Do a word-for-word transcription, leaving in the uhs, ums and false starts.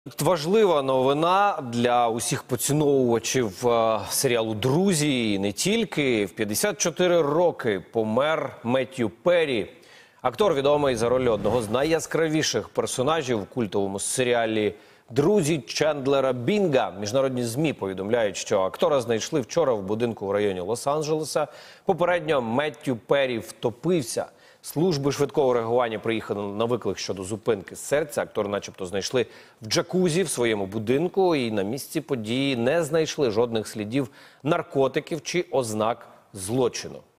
Важлива новина для усіх поціновувачів е, серіалу «Друзі» і не тільки. В п'ятдесят чотири роки помер Меттью Перрі. Актор відомий за роль одного з найяскравіших персонажів у культовому серіалі «Друзі» Чендлера Бінга. Міжнародні ЗМІ повідомляють, що актора знайшли вчора в будинку в районі Лос-Анджелеса. Попередньо Меттью Перрі втопився. Служби швидкого реагування приїхали на виклик щодо зупинки серця. Актор начебто знайшли в джакузі в своєму будинку і на місці події не знайшли жодних слідів наркотиків чи ознак злочину.